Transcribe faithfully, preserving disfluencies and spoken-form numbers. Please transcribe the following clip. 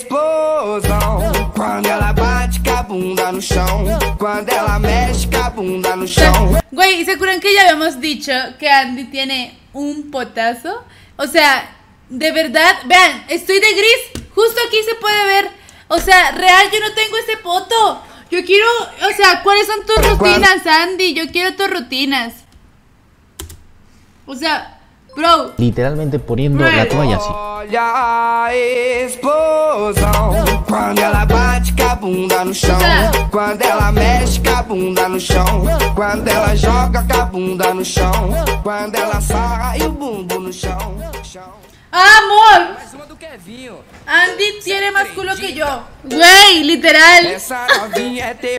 explosão. Quando ela bate com a bunda no chão. Cuando ela mexe con la bunda no chão. Güey, ¿se acuerdan que ya habíamos dicho que Andy tiene un potazo? O sea, de verdad, vean, estoy de gris. Justo aquí se puede ver. O sea, real, yo no tengo ese poto. Yo quiero, o sea, ¿cuáles son tus rutinas, Andy? Yo quiero tus rutinas. O sea, bro. Literalmente poniendo Bro. la toalla así. Olha a explosão. Quando ela bate com a bunda no chão. Quando ela mexe com a bunda no chão. Quando ela joga com a bunda no chão. Quando ela sarra e o bumbum no chão. ¡Amor! Andy tiene más culo que yo. Güey, literal. Essa novinha é